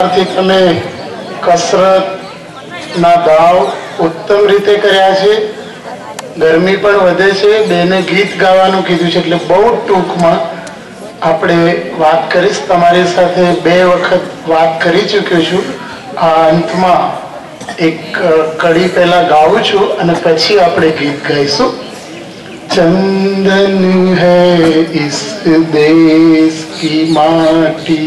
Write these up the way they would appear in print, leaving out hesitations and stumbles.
થી તમે કસરત ના દાવ ઉત્તમ રીતે કર્યા છે. ગરમી પણ વધે છે. બેને ગીત ગાવાનું કીધું છે એટલે બહુ ટૂંકમાં આપણે વાત કરીશ. તમારી સાથે 2 વખત વાત કરી ચૂક્યો છું. આ અંતમાં એક કડી પહેલા ગાઉં છું અને પછી આપણે ગીત ગાઈશું. चंदन है इस देश की माटी,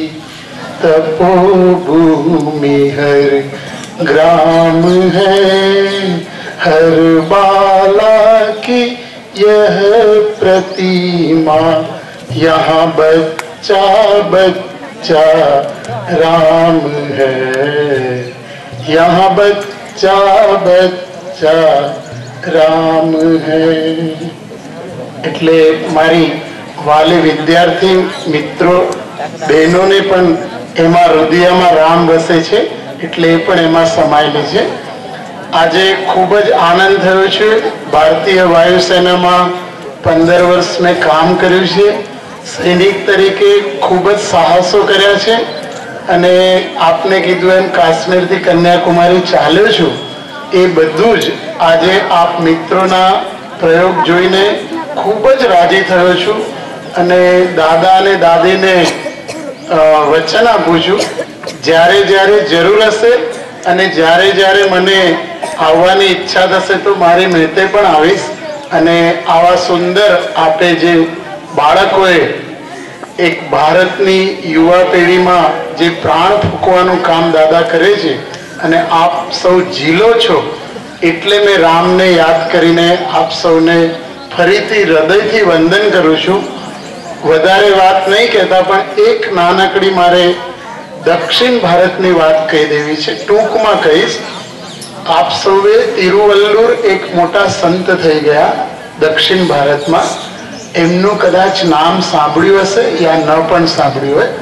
तपोभूमि हर ग्राम है, हर बाला की यह प्रतिमा, यहाँ बच्चा बच्चा राम है, यहाँ बच्चा बच्चा राम है. એટલે મારી વાલી વિદ્યાર્થી મિત્રો બહેનોને પણ એમાં હૃદયમાં રામ વસે છે એટલે એ પણ એમાં સમાયેલી છે. આજે ખૂબ જ આનંદ થયો છે. ભારતીય વાયુસેનામાં 15 વર્ષ મેં કામ કર્યું છે. સૈનિક તરીકે ખૂબ જ સાહસો કર્યા છે અને આપને કીધું એમ કાશ્મીરથી કન્યાકુમારી ચાલ્યો છું. એ બધું જ આજે આપ મિત્રોના પ્રયોગ જોઈને ખૂબ જ રાજી થયો છું અને દાદા અને દાદીને વચન આપું છું, જ્યારે જ્યારે જરૂર હશે અને જ્યારે જ્યારે મને આવવાની ઈચ્છા થશે તો મારી મહેતે પણ આવીશ અને આવા સુંદર આપે જે બાળકોએ એક ભારતની યુવા પેઢીમાં જે પ્રાણ ફૂંકવાનું કામ દાદા કરે છે અને આપ સૌ ઝીલો છો એટલે મેં રામને યાદ કરીને આપ સૌને ફરીથી હૃદયથી વંદન કરું છું. વધારે વાત નહીં કહેતા પણ એક નાનકડી મારે દક્ષિણ ભારતની વાત કહી દેવી છે. ટૂંકમાં કહીશ. આપ સૌએ તિરુવલ્લુર એક મોટા સંત થઈ ગયા દક્ષિણ ભારતમાં. એમનું કદાચ નામ સાંભળ્યું હશે યા ન પણ સાંભળ્યું હોય.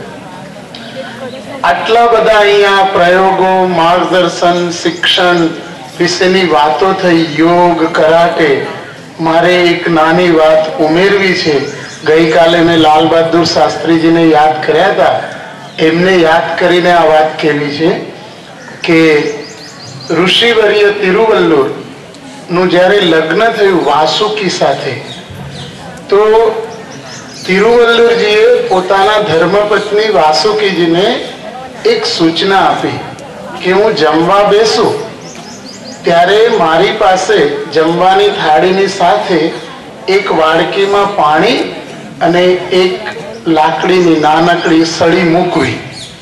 આટલા બધા અહીંયા પ્રયોગો, માર્ગદર્શન, શિક્ષણ વિશેની વાતો થઈ, યોગ, કરાટે. મારે એક નાની વાત ઉમેરવી છે. ગઈકાલે મેં લાલ બહાદુર શાસ્ત્રીજીને યાદ કર્યા હતા. એમને યાદ કરીને આ વાત કહેવી છે કે ઋષિવર્ય તિરુવલ્લુર નું જ્યારે લગ્ન થયું વાસુકી સાથે તો તિરુવલ્લુરજીએ પોતાના ધર્મપત્ની વાસુકીજીને એક સૂચના આપી કે હું જમવા બેસું ત્યારે મારી પાસે જમવાની થાળીની સાથે એક વાડકીમાં પાણી અને એક લાકડીની નાનકડી સળી મૂકવી.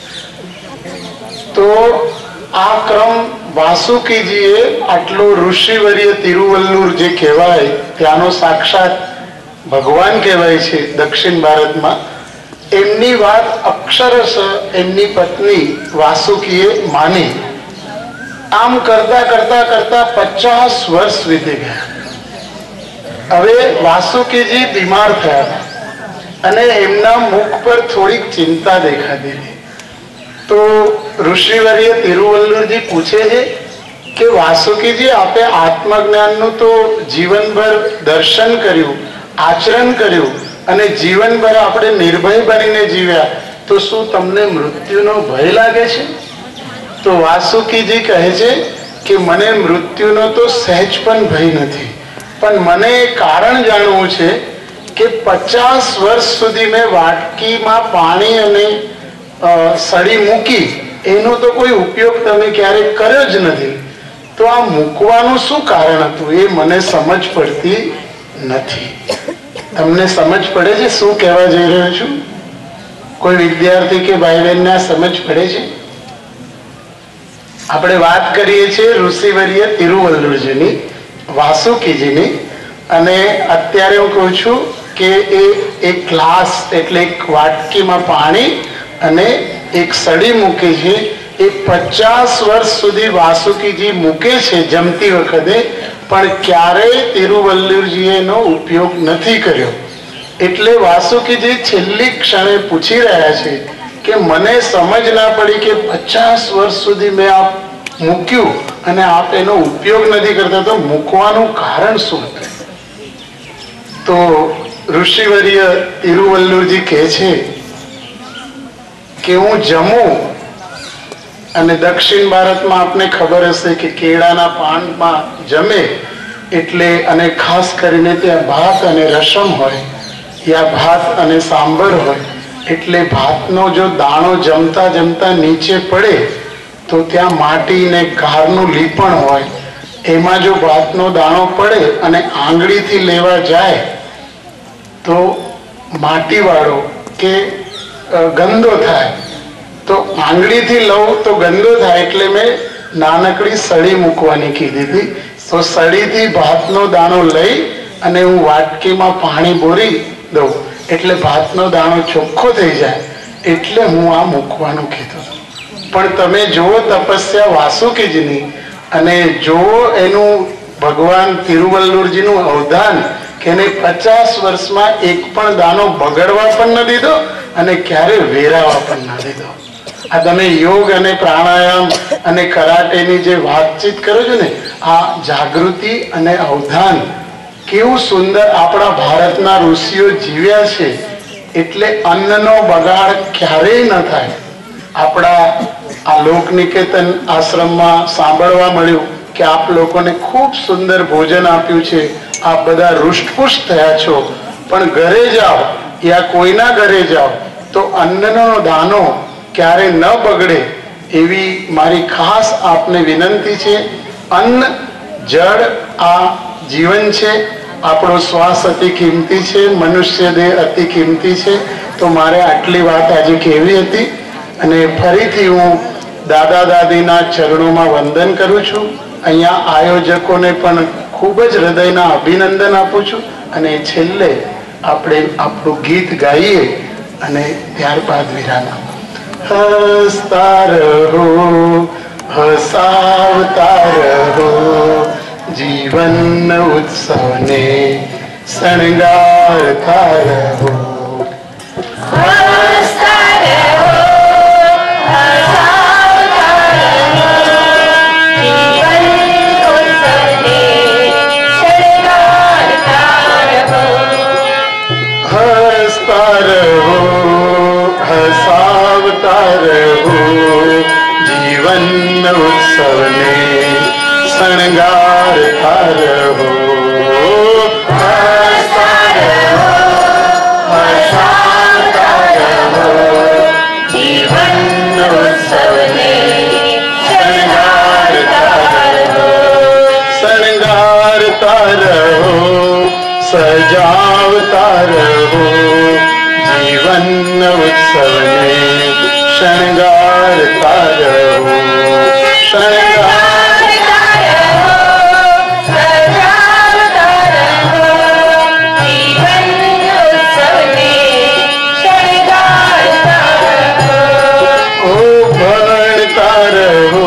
તો આ ક્રમ વાસુકીજીએ આટલો ઋષિવર્ય તિરુવલ્લુર જે કહેવાય ત્યાંનો સાક્ષાત ભગવાન કહેવાય છે દક્ષિણ ભારતમાં, એમની વાત અક્ષરશ એમની પત્ની વાસુકીએ માની. આમ કરતા કરતા કરતા 50 વર્ષ વીતી ગયા. હવે વાસુકીજી બીમાર થયા અને એમના મુખ પર થોડીક ચિંતા દેખાતી હતી. તો ઋષિવર્ય તિરુવલ્લુરજી પૂછે છે કે વાસુકીજી, આપે આત્મજ્ઞાનનું તો જીવનભર દર્શન કર્યું, આચરણ કર્યું અને જીવનભર આપણે નિર્ભય બનીને જીવ્યા, તો શું તમને મૃત્યુનો ભય લાગે છે? તો વાસુકીજી કહે છે કે મને મૃત્યુનો તો સહેજ પણ ભય નથી, પણ મને કારણ જાણવું છે કે 50 વર્ષ સુધી મેં વાટકીમાં પાણી અને સળી મૂકી, એનો તો કોઈ ઉપયોગ તમે ક્યારેય કર્યો જ નથી. તો આ મૂકવાનું શું કારણ હતું એ મને સમજ પડતી નથી. તમને સમજ પડે છે શું કહેવા જઈ રહ્યો છું? કોઈ વિદ્યાર્થી કે ભાઈ બહેનને સમજ પડે છે? આપણે વાત કરીએ છીએ ઋષિવર્ય તિરુવલ્લુરજીની, વાસુકીજીની, અને અત્યારે હું કહું છું કે એ એક ગ્લાસ એટલે એક વાટકીમાં પાણી અને એક સળી મૂકે છે. એ 50 વર્ષ સુધી વાસુકીજી મૂકે છે જમતી વખતે, પણ ક્યારેય તિરુવલ્લુરજીએ એનો ઉપયોગ નથી કર્યો. એટલે વાસુકીજી છેલ્લી ક્ષણે પૂછી રહ્યા છે કે મને સમજ ના પડી કે 50 વર્ષ સુધી મેં આ મૂક્યું અને આપ એનો ઉપયોગ નથી કરતા, તો મૂકવાનું કારણ શું? તો ઋષિવર્ય તિરુવલ્લુરજી કહે છે કે હું જમું અને દક્ષિણ ભારતમાં આપને ખબર હશે કે કેળાના પાનમાં જમે એટલે, અને ખાસ કરીને ત્યાં ભાત અને રસમ હોય, યા ભાત અને સાંભર હોય, એટલે ભાતનો જો દાણો જમતા જમતા નીચે પડે તો ત્યાં માટી ને ઘારનું લીપણ હોય, એમાં જો ભાતનો દાણો પડે અને આંગળીથી લેવા જાય તો માટીવાળો કે ગંદો થાય, તો આંગળીથી લઉં તો ગંદો થાય, એટલે મેં નાનકડી સળી મૂકવાની કીધી હતી. તો સળીથી ભાતનો દાણો લઈ અને હું વાટકીમાં પાણી બોરી દઉં એટલે ભાતનો દાણો ચોખ્ખો થઈ જાય, એટલે હું આ મૂકવાનું કીધું. પણ તમે જુઓ તપસ્યા વાસુકીજીની, અને જુઓ એનું ભગવાન તિરુવલ્લુરજીનું અવદાન કે એને 50 વર્ષમાં એક પણ દાણો બગડવા પણ ન દીધો અને ક્યારે વેરાવા પણ ના દીધો. આ તમે યોગ અને પ્રાણાયામ અને કરાટેની જે વાતચીત કરો છો ને, આ જાગૃતિ અને અવધાન કેવું સુંદર આપણા ભારતના ઋષિઓ જીવ્યા છે. એટલે અન્નનો બગાડ ક્યારેય ન થાય. આપણા આ લોકનિકેતન આશ્રમમાં સાંભળવા મળ્યું કે આપ લોકોને ખૂબ સુંદર ભોજન આપ્યું છે, આપ બધા રૂષ્ટપુષ્ટ થયા છો, પણ ઘરે જાઓ યા કોઈના ઘરે જાઓ તો અન્નનો દાણો ક્યારે ન બગડે એવી મારી ખાસ આપને વિનંતી છે. અન્ન જળ આ જીવન છે, આપણો શ્વાસ અતિ કિંમતી છે, મનુષ્ય દેહ અતિ કિંમતી છે. તો મારે આટલી વાત આજે કહેવી હતી, અને ફરીથી હું દાદા દાદીના ચરણોમાં વંદન કરું છું. અહીંયા આયોજકોને પણ ખૂબ જ હૃદયના અભિનંદન આપું છું. અને છેલ્લે આપણે આપણું ગીત ગાઈએ અને ત્યારબાદ વિરામ. હસતા રહો, હસાવતા રહો, જીવન ઉત્સવને શણગારતા રહો. જીવન ઉત્સવને શણગારતા રહો. હસતા રહો, હસાવતા રહો, જીવન ઉત્સવને શણગારતા રહો. શણગારતા રહો, સજાવતા રહો, જીવન ઉત્સવને શણગારતા રહો. શણગારતા રહો, સજાવતા રહો, જીવન ઉત્સવને શણગારતા રહો. ઓ ભણતા રહો,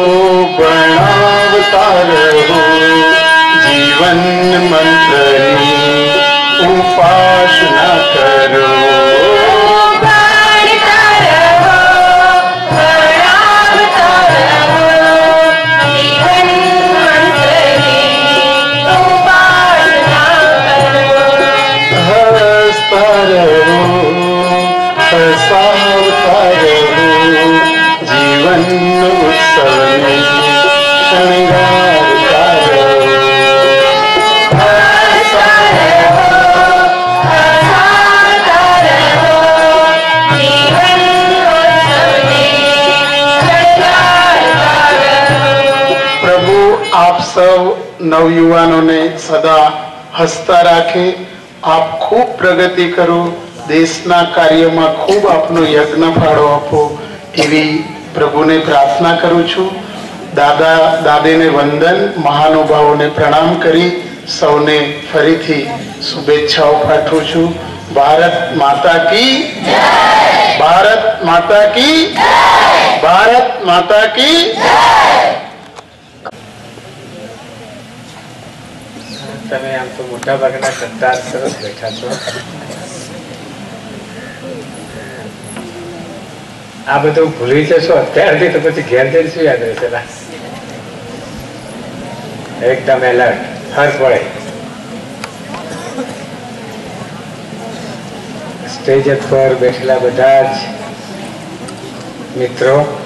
ભણાવતા રહો, જીવન મંત્રની ઉપાસના કરો. જીવન ઉત્સવને શણગારતા રહો. પ્રભુ આપ સૌ નવયુવાનોને સદા હસતા રાખે. આપ ખૂબ પ્રગતિ કરો, દેશના કાર્યમાં ખૂબ આપનો યજ્ઞ ફાળો આપો એવી પ્રભુને પ્રાર્થના કરું છું. દાદા દાદીને વંદન, મહાનુભાવોને પ્રણામ કરી સૌને ફરીથી શુભેચ્છાઓ પાઠવું છું. ભારત માતા કી જય! ભારત માતા કી જય! ભારત માતા કી જય! તમે આમ તો મોટા ભાગના કરતા સરસ બેઠા છો. આ બધું ભૂલી જશો અત્યારથી તો પછી ઘેર જઈને શું યાદ રહેશે? એકદમ એલર્ટ હર પડે. સ્ટેજ પર બેઠેલા બધા જ મિત્રો